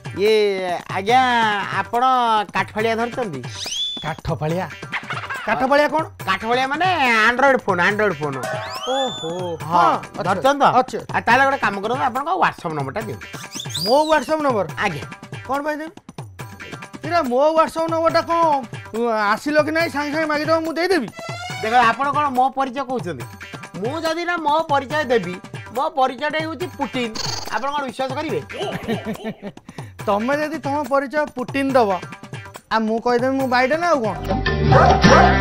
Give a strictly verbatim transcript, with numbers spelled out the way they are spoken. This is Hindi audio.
ये आज्ञा आपण काठफालिया धरचंदी काठफालिया काठफालिया कौन काठफालिया माने एंड्रॉइड फोन एंड्रॉइड फोन ओहो हां धरचंद अच्छा आ ताले गोटे काम करो आपण का व्हाट्सएप नंबरटा दियो मो व्हाट्सएप नंबर आज्ञा कौन भाई देबी तेरा मो व्हाट्सएप नंबरटा कौन आसिलो कि नहीं सांगे सांगे मागी दो मु दे देबी देखो आपण कोन मो परिचय कहउछंदी मु जदी ना मो परिचय देबी मो परिचयटा होउची पुटिन आपण कोन विश्वास करिवे तमे जदी तुम परिचय पुटिन दबो आ मु कहि देबी मु बाइडे ना कौन